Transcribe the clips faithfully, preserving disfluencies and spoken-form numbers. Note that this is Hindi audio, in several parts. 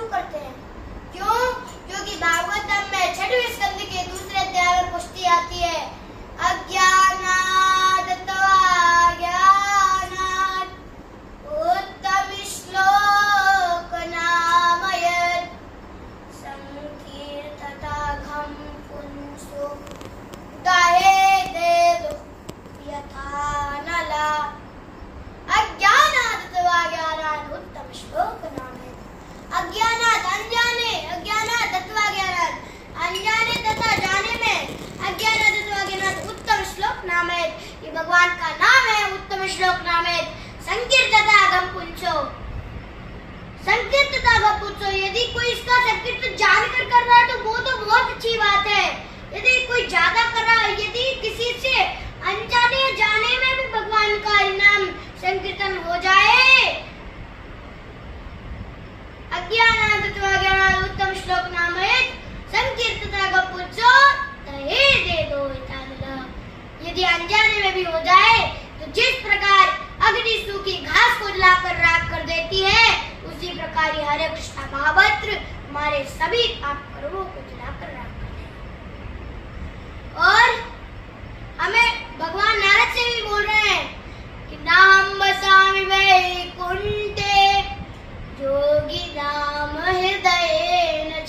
शुरू करते हैं। क्यों? क्योंकि भागवतम में छठवें स्कंद के दूसरे अध्याय में पुष्टि आती है, अज्ञानात् त्वाज्ञानात् उत्तम श्लोक नामयत् संकीर्तताघं पुंसो दहेदेदु यथा नला। अज्ञानात् त्वाज्ञानात् उत्तम श्लोक नामयत्। अज्ञानात् अनजाने, अज्ञानात् तथा ज्ञानात् अनजाने तथा जाने में, अज्ञानात् तथा ज्ञानात् उत्तम श्लोक नामयत्। ये भगवान का नाम है, उत्तम श्लोक नामयत्। संकीर्तताघं पुंसो, संकीर्तताघं पुंसो, यदि कोई इसका संकीर्तन जानकर कर रहा है तो वो तो बहुत अच्छी बात है। यदि कोई ज्यादा कर रहा है, यदि किसी से अनजाने या जाने में भी भगवान का नाम संकीर्तन हो जाए, अज्ञानात् त्वाज्ञानात् उत्तम श्लोक नामयत् संकीर्तताघं पुंसो दहेदेदु यथा नला। यदि अनजाने में भी हो जाए तो जिस प्रकार अग्नि सूखी घास को जलाकर राख कर देती है, उसी प्रकार ये हरे कृष्ण महामंत्र हमारे सभी पाप कर्मों को जलाकर राख कर देगा। और हमें भगवान नारद से भी बोल रहे हैं कि नाम बसामि वैकुंठे योगिनाम हृदयेन च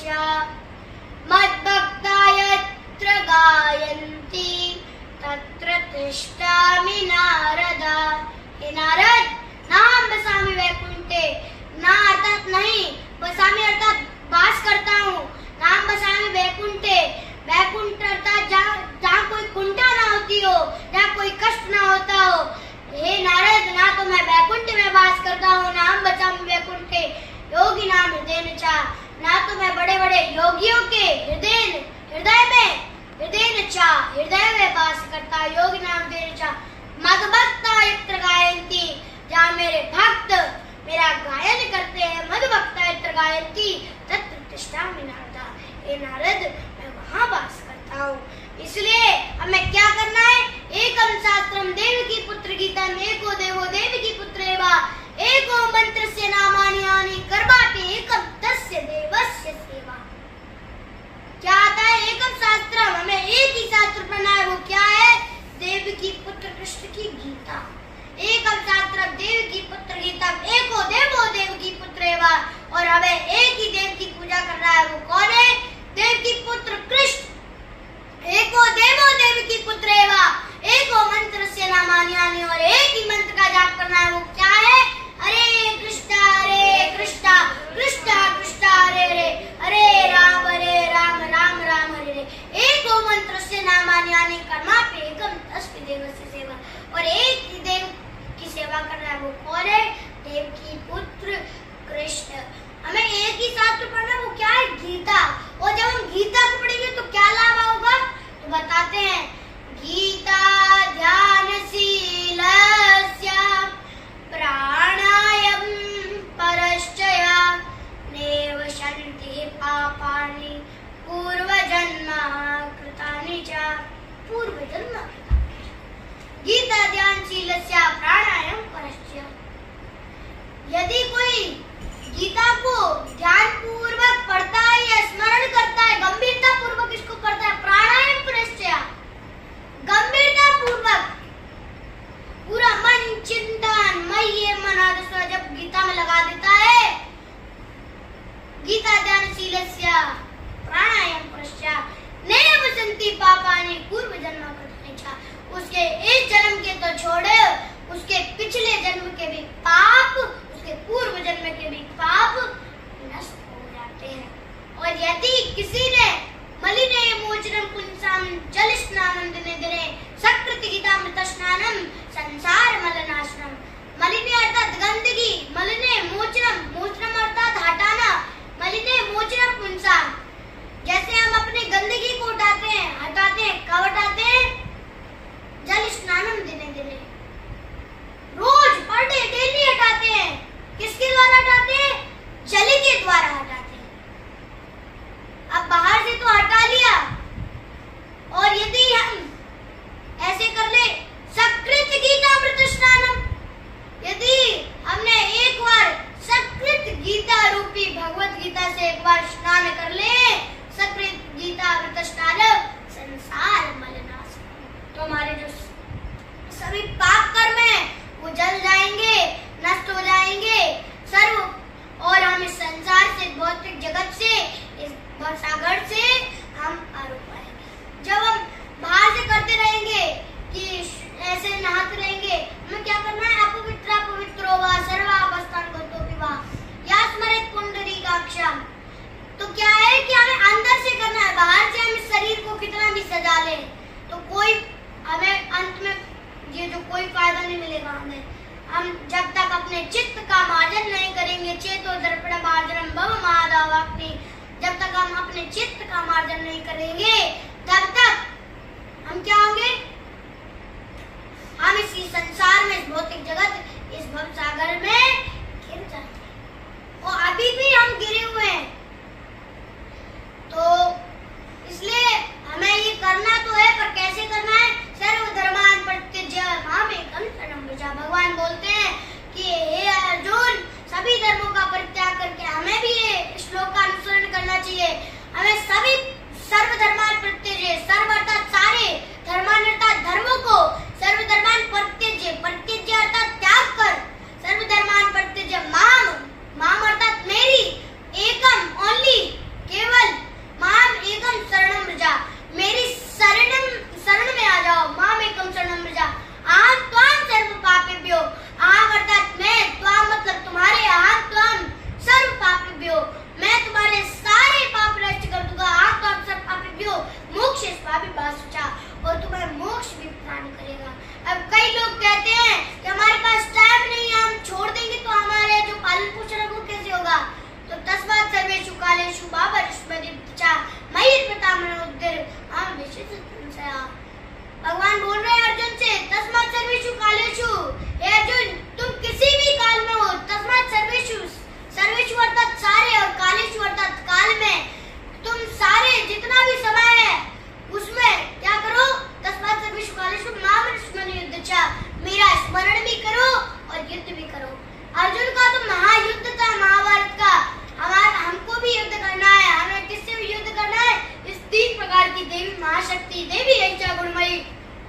मद्भक्ता यत्र गायन्ति तत्र तिष्ठामि नारद। हे नारद, नाम बसामि वैकुंठे, ना अर्थात नहीं, बसामि अर्थात वास करता हूँ। नाम बसामि वैकुंठे, वैकुंठ अर्थात जहाँ कोई कुंठा ना होती हो, जहाँ कोई कष्ट ना होता हो। हे नारद, ना तो मैं वैकुंठ में वास करता हूँ, नाम बसामि वैकुंठे योगी नाम हृदय चा, ना तो मैं बड़े बड़े योगियों के हृदय हृदय में हृदय चा हृदय में वास करता, योगी नाम हृदय चा मद्भक्ता यत्र गायन्ति, जहाँ मेरे भक्त मेरा गायन करते हैं, मद्भक्ता यत्र गायन्ति तत्र तिष्ठामि नारद। हे नारद, मैं वहाँ वास करता हूँ। इसलिए हमें क्या करना है? एकम शास्त्रम देवकी पुत्र गीतम, एको देवो देवकी पुत्र एवा, एको मंत्रस्य नामानि यानि कर्माणि एकम तस्य देवस्य सेवा। क्या आता है? एकम शास्त्रम, हमें एक ही शास्त्र पढ़ना है। वो क्या है? देवकी पुत्र कृष्ण की गीता। एकम शास्त्रम देवकी पुत्र गीता, एको देवो देवकी पुत्र एवा, और हमें एक ही देव की पूजा करना है। वो कौन है? देवकी पुत्र कृष्ण। एको देवो देवकी पुत्र एवा, एको मंत्रस्य नामानि यानि, और एक ही मंत्र का जाप करना है। वो क्या है? हरे कृष्णा हरे कृष्णा कृष्णा कृष्णा हरे हरे, हरे राम हरे राम राम राम हरे हरे। एको मंत्रस्य नामानि यानि कर्मापि एकम तस्य देवस्य सेवा, और एक ही देव की सेवा करना है। वो कौन है? देवकी पुत्र कृष्ण। हमें एक ही शास्त्र पढ़ना है। वो क्या है? गीता। और जब हम गीता को पढ़ेंगे तो क्या लाभ होगा? तो बताते हैं, गीता ध्यानशीलस्य प्राणायाम परश्चया नैव शन्ति पापानि पूर्वजन्म कृतानि च। पूर्वजन्म गीता ध्यानशीलस्य प्राणायाम परश्चया। यदि कोई गीता को ध्यान पूर्वक पढ़ता है या स्मरण करता है, गंभीरता पूर्वक इसको पढ़ता है, प्राणायाम परश्चया, गंभीरता पूर्वक पूरा मन चिंतन मय मन आदर्श जब गीता में लगा देता है, गीता ध्यानशीलस्य प्राणायाम परश्चया नैव शन्ति पापानि पूर्व जन्म कृतानि च। उसके इस जन्म के तो छोड़े, उसके पिछले जन्म के भी पाप, उसके पूर्व जन्म के भी पाप नष्ट हो जाते हैं। और यदि किसी ने मलिने मोचनम पुंसाम जल स्नानम दिने दिने सकृति गीतामृत स्नानम संसार मलनाशनम। मलिने अर्थात गंदगी, मलिने मोचनम, मोचनम अर्थात हटाना, मलिने मोचनम पुंसाम, जैसे हम अपने गंदगी को उठाते हैं, हटाते हैं, कब हटाते हैं? जल स्नानम दिने दिने, रोज पर डे डेली हटाते हैं। किसके द्वारा हटाते हैं? जल के द्वारा हटाते हैं। अब बाहर से तो हटा लिया, और यदि हम हमारे जो सभी पाप कर्म हैं वो जल जाएंगे, नष्ट हो जाएंगे सर्व, और हम इस संसार से, भौतिक जगत से, इस भवसागर से हम पार हो पाएंगे। जब हम बाहर से करते रहेंगे कि ऐसे नहाते रहेंगे, हमें क्या करना है? अपवित्र पवित्रो वा सर्वावस्थान गतो विवा या स्मरेत पुंडरीकाक्षम। तो क्या है कि हमें अंदर से करना है, बाहर से हम इस शरीर को कितना भी सजा ले तो कोई हमें अंत में ये जो कोई फायदा नहीं मिलेगा हमें। हम जब तक अपने चित्त का मार्जन नहीं करेंगे, चेतो दर्पण मार्जनम भव महादावाग्नि, जब तक हम अपने चित्त का मार्जन नहीं करेंगे तब तक हम क्या होंगे? हम इसी संसार में, इस भौतिक जगत, इस भव सागर में गिर जाएंगे, और अभी भी हम गिरे हुए हैं। तो इसलिए हमें ये करना तो है, पर कैसे करना है? सर्वधर्मान परित्यज्य मामेकं शरणं व्रज। भगवान बोलते हैं कि हे अर्जुन, सभी धर्मों का परित्याग करके हमें भी ये श्लोक का अनुसरण करना चाहिए। हमें सभी सर्वधर्मान परित्यज्य, सर्व अर्थात सारे, धर्मान अर्थात धर्मों को, सर्वधर्मान परित्यज्य, परित्यज्य अर्थात त्याग कर, सर्वधर्मान परित्यज्य माम, माम अर्थात मेरी, एकम ओनली, केवल, माम एकम शरणं व्रज, मेरी शरण शरण में आ जाओ। माम एकम शरणं व्रज अहं त्वां सर्व पापेभ्यो, अहं अर्थात मैं, त्वां मतलब तुम्हारे, अहं त्वां सर्व पापेभ्यो, मैं तुम्हारे सारे पाप नष्ट कर दूंगा। अहं त्वां सर्व पापेभ्यो मोक्षयिष्यामि मा शुचा, और तुम्हें मोक्ष भी प्रदान करेगा। अब कई लोग कहते हैं कि हमारे पास टाइम नहीं है, हम छोड़ देंगे तो हमारे जो पालन पोषण है वो कैसे होगा? तो तस्मात् सर्वेषु कालेषु बाबरस्मृतिचा मयि प्रतामनोदर हम विशेष संशया। भगवान बोल रहे हैं अर्जुन से, तस्मात् सर्वेषु कालेषु, हे अर्जुन तुम किसी भी काल में हो, तस्मात् सर्वेषु, सर्वेषु अर्थात सारे, और कालेषु अर्थात काल में, तुम सारे जितना भी समय है उसमें क्या करो? तस्मात् सर्वेषु कालेषु माम स्मरन्युद्धचा, मेरा स्मरण भी करो और युद्ध भी करो। अर्जुन का तो महायुद्ध था महाभारत का, हमारा हमको भी युद्ध करना है। हमें किससे भी युद्ध करना है? इस तीन प्रकार की देवी महाशक्ति, देवी ऐसा गुणमयी,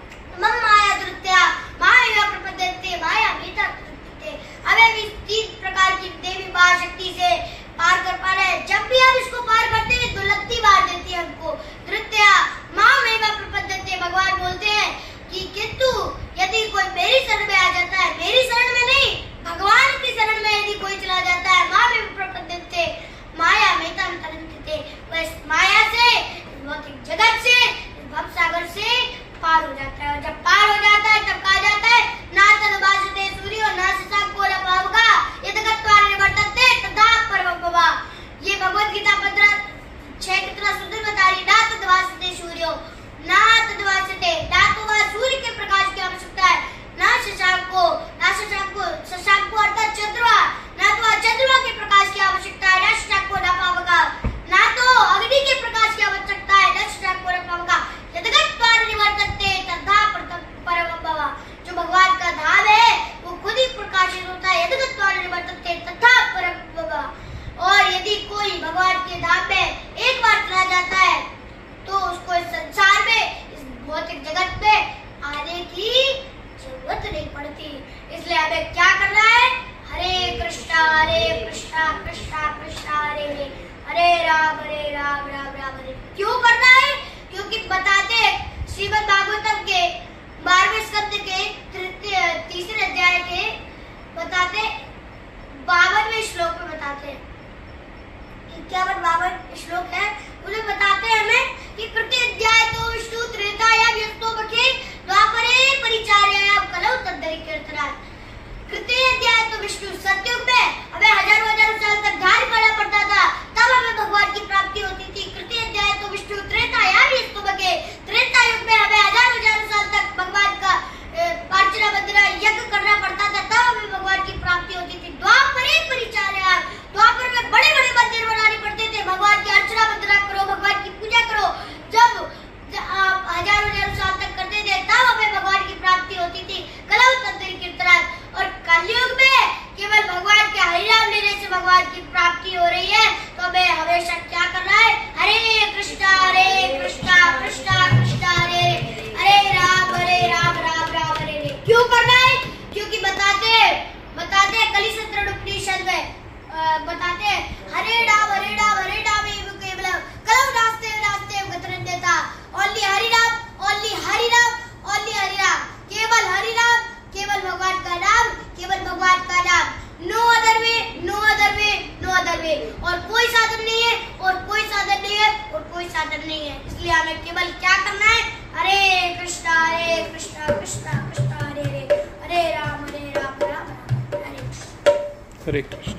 मम माया दुर्त्या माया प्रपद्यते माया भीता प्रपद्यते। हमें इस तीन प्रकार की देवी महाशक्ति से पार कर पा रहे हैं। जब भी हम इसको पार करते हैं तो लत्ती मार देती है हमको। धृत्या माया प्रपद्यते, भगवान बोलते हैं कि किंतु यदि कोई मेरी शरण में आ जाता है, मेरी शरण में नहीं, भगवान की शरण में यदि कोई चला जाता है, माँ में प्रपद्यते माया मेताम तरन्ते, वह माया से, भौतिक जगत से, भव सागर से पार हो जाता है। और जब पार हो जाता है तब कहा जाता है ना तद्भासते सूर्यो न शशांको न पावका यद्गत्वा निवर्तन्ते तथा परमपवा। ये भगवत गीता पंद्रह छह कितना सुंदर बता रही। ना तद्भासते सूर्यो, ना तद्भासते, ना तो वह सूर्य के प्रकाश की आवश्यकता है, ना शशांको, ना शशांको, शशांको अर्थात चंद्रमा, ना तो चंद्रमा के प्रकाश की आवश्यकता है, ना शशांको न पावका, ना तो अग्नि के प्रकाश की आवश्यकता है, न शशांको न पावका यद्गत्वा निवर्तन्ते तथा परमपवा। जो भगवान का धाम है वो खुद ही प्रकाशित होता है, यद्गत्वा निवर्तन्ते तथा परमपवा। और यदि कोई भगवान के धाम में एक बार चला जाता है तो उसको इस संसार में, इस भौतिक जगत में आने की जरूरत नहीं पड़ती। इसलिए हमें क्या करना है? हरे कृष्णा हरे कृष्णा कृष्णा कृष्णा हरे हरे, हरे राम हरे राम राम राम हरे। क्यों करना है? क्योंकि बताते श्रीमद् भागवतम के बारहवें स्कंद के तीसरे अध्याय के बताते बावनवें श्लोक में बताते हैं, इक्यावन बावन श्लोक है, उन्हें बताते हैं हमें कि कृत्य अध्याय तो विष्णु त्रेतायाम यस्तो बखे द्वापरे परिचार्यायाम कलौ तद्धरि कीर्तनात्। कृत्य अध्याय तो विष्णु सतयुग में हमें हजारों हजारों साल तक ध्यान करना पड़ता था, तब हमें भगवान की प्राप्ति होती थी। कृत्य अध्याय तो विष्णु त्रेतायाम यस्तो बखे, त्रेता युग में हमें हजारों हजारों साल तक भगवान का अर्चना वंदना यज्ञ करना पड़ता था, तब हमें भगवान की प्राप्ति होती थी। द्वापरे परिचार्यायाम, द्वापर में बड़े बड़े मंदिर बनाने पड़ते थे, भगवान की अर्चना वंदना करो, भगवान की पूजा करो। जब आप हजारों हजारों साल तक करते थे तब हमें भगवान की प्राप्ति होती थी, कलौ तद्धरि कीर्तनात्। और कलयुग में केवल भगवान के हरिनाम लेने से भगवान की प्राप्ति हो रही है। तो हमें हमेशा क्या करना है? हरे कृष्णा हरे कृष्णा कृष्णा कृष्णा हरे हरे, हरे राम हरे राम और कोई साधन नहीं है, और कोई साधन नहीं है, और कोई साधन नहीं है। इसलिए हमें केवल क्या करना है? हरे कृष्णा हरे कृष्णा कृष्णा कृष्णा हरे हरे, हरे राम हरे राम राम हरे कृष्ण। हरे कृष्ण।